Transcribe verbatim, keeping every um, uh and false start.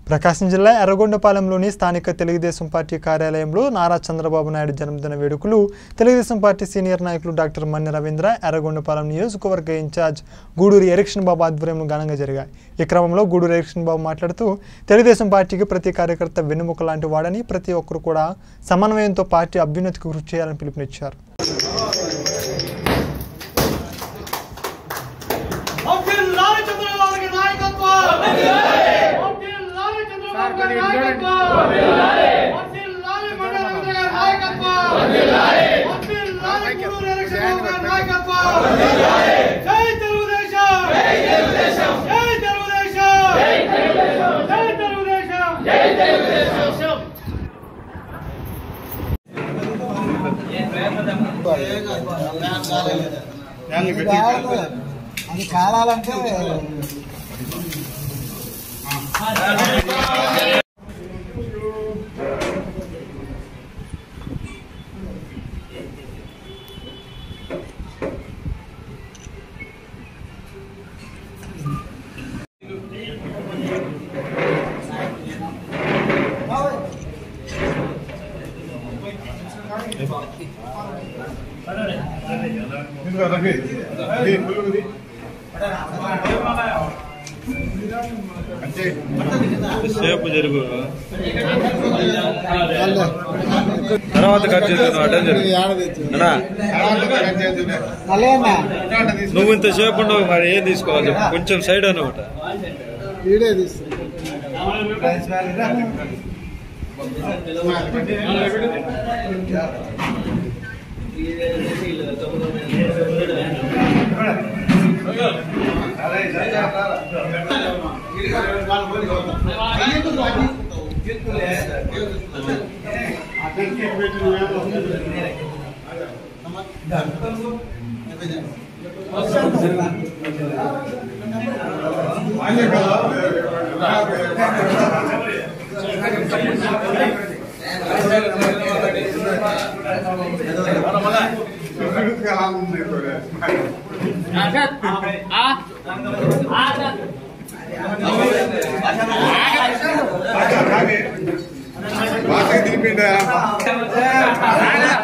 ప్రకాశం జిల్లా ఎర్రగొండపాలెంలోని స్థానిక తెలుగుదేశం పార్టీ కార్యాలయంలో నారా చంద్రబాబు నాయుడు జన్మదిన వేడుకలు తెలుగుదేశం పార్టీ సీనియర్ నాయకులు డాక్టర్ మన్నె రవీంద్ర ఎర్రగొండపాలెం నియోజకవర్గ ఇన్ఛార్జ్ గూడూరు ఎరిక్షన్ బాబు ఆధ్వర్యంలో ఘనంగా జరిగాయి। ఈ క్రమంలో గూడూరు ఎరిక్షన్ బాబు మాట్లాడుతూ తెలుగుదేశం పార్టీకి ప్రతి కార్యకర్త వెన్నెముక లాంటి వాడని ప్రతి ఒక్కరు కూడా సమన్వయంతో పార్టీ అభ్యున్నతికి కృషి చేయాలని పిలుపునిచ్చారు। అది కాలాలంటే సేపు జరుగు తర్వాత కట్ చేస్తున్నావు అడ్డం జరుగు నువ్వు ఇంతసేపు ఉండవు మరి ఏం తీసుకోవాలి కొంచెం సైడ్ అన్నమాట బాగా తిరిపిండా